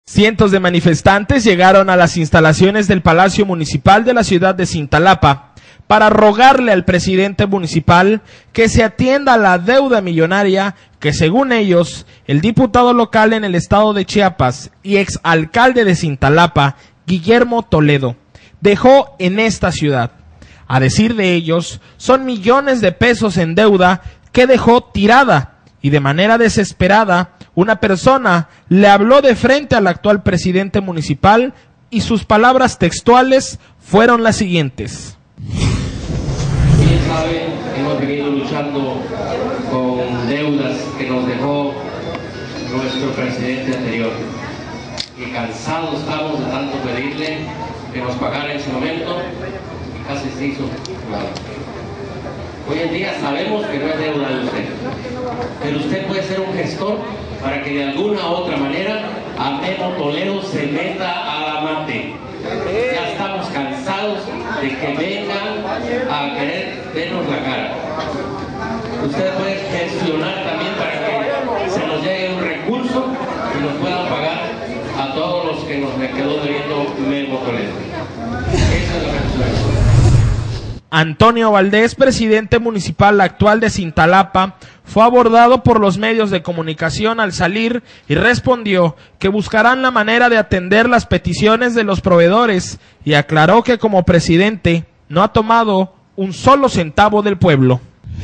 Cientos de manifestantes llegaron a las instalaciones del Palacio Municipal de la ciudad de Cintalapa para rogarle al presidente municipal que se atienda a la deuda millonaria que, según ellos, el diputado local en el estado de Chiapas y exalcalde de Cintalapa, Guillermo Toledo, dejó en esta ciudad. A decir de ellos, son millones de pesos en deuda que dejó tirada y de manera desesperada una persona le habló de frente al actual presidente municipal y sus palabras textuales fueron las siguientes. Bien saben, hemos venido luchando con deudas que nos dejó nuestro presidente anterior y cansados estamos de tanto pedirle que nos pagara en su momento y casi se hizo nada. Hoy en día sabemos que no es deuda de usted, pero usted puede ser un gestor para que de alguna u otra manera a Memo Toledo se meta a la mate. Ya estamos cansados de que vengan a querer vernos la cara. Usted puede gestionar también para que se nos llegue un recurso y nos puedan pagar a todos los que nos le quedó debiendo Memo Toledo. Esa es la respuesta. Antonio Valdés, presidente municipal actual de Cintalapa, fue abordado por los medios de comunicación al salir y respondió que buscarán la manera de atender las peticiones de los proveedores y aclaró que como presidente no ha tomado un solo centavo del pueblo.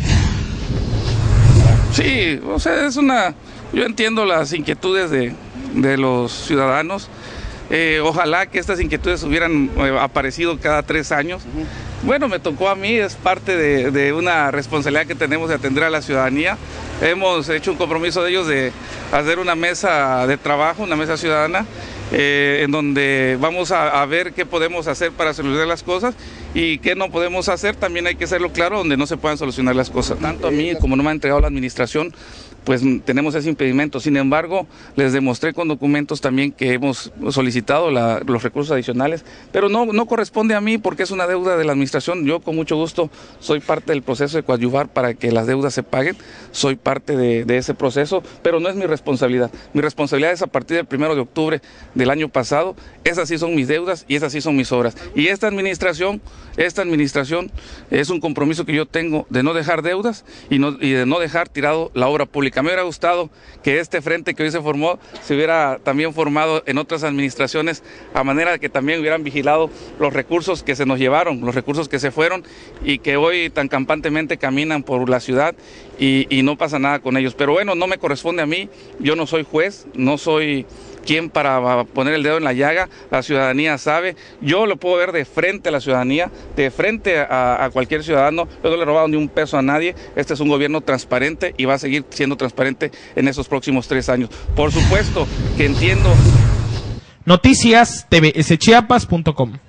Sí, o sea, yo entiendo las inquietudes de los ciudadanos. Ojalá que estas inquietudes hubieran aparecido cada 3 años. Bueno, me tocó a mí, es parte de una responsabilidad que tenemos de atender a la ciudadanía. Hemos hecho un compromiso de ellos de hacer una mesa de trabajo, una mesa ciudadana, en donde vamos a ver qué podemos hacer para solucionar las cosas y qué no podemos hacer. También hay que hacerlo claro donde no se puedan solucionar las cosas. Tanto a mí como no me ha entregado la administración, pues tenemos ese impedimento. Sin embargo, les demostré con documentos también que hemos solicitado los recursos adicionales, pero no corresponde a mí porque es una deuda de la administración. Yo con mucho gusto soy parte del proceso de coadyuvar para que las deudas se paguen, soy parte de ese proceso, pero no es mi responsabilidad. Mi responsabilidad es a partir del 1 de octubre del año pasado. Esas sí son mis deudas y esas sí son mis obras. Y esta administración es un compromiso que yo tengo de no dejar deudas y de no dejar tirado la obra pública. Me hubiera gustado que este frente que hoy se formó se hubiera también formado en otras administraciones, a manera de que también hubieran vigilado los recursos que se nos llevaron, los recursos que se fueron y que hoy tan campantemente caminan por la ciudad y no pasa nada con ellos. Pero bueno, no me corresponde a mí, yo no soy juez, no soy quien para poner el dedo en la llaga. La ciudadanía sabe, yo lo puedo ver de frente a la ciudadanía, de frente a cualquier ciudadano. Yo no le he robado ni un peso a nadie. Este es un gobierno transparente y va a seguir siendo transparente en esos próximos 3 años. Por supuesto que entiendo. Noticias tvschiapas.com